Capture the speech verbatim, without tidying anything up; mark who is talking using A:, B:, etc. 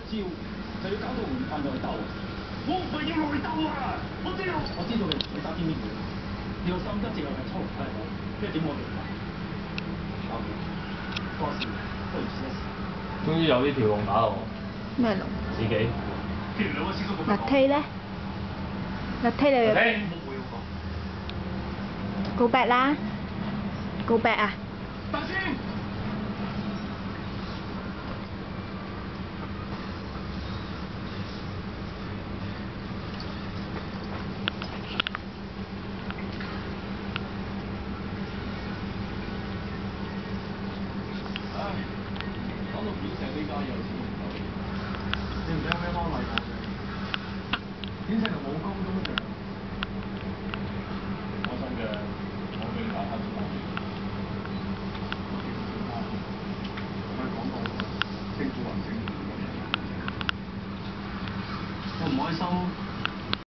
A: 招，就要搞到唔怕內鬥。我唔係要內鬥啊！我知道，我知道你唔使揸邊邊嘢，你個心一直又係粗係好，即係點我明白。搞掂，多事不如試一試。
B: 終於有呢條龍打我。
C: 咩龍？
B: 自己。
C: 辣梯咧？辣梯你
B: 聽。
C: Go back 啦 ，Go back 啊！
A: 等先。唉，講到片石呢家有錢唔夠，你唔使有咩幫禮我嘅，片石就冇工都着。我真嘅，我俾你打翻轉頭。我講過政府還政府，我唔開心。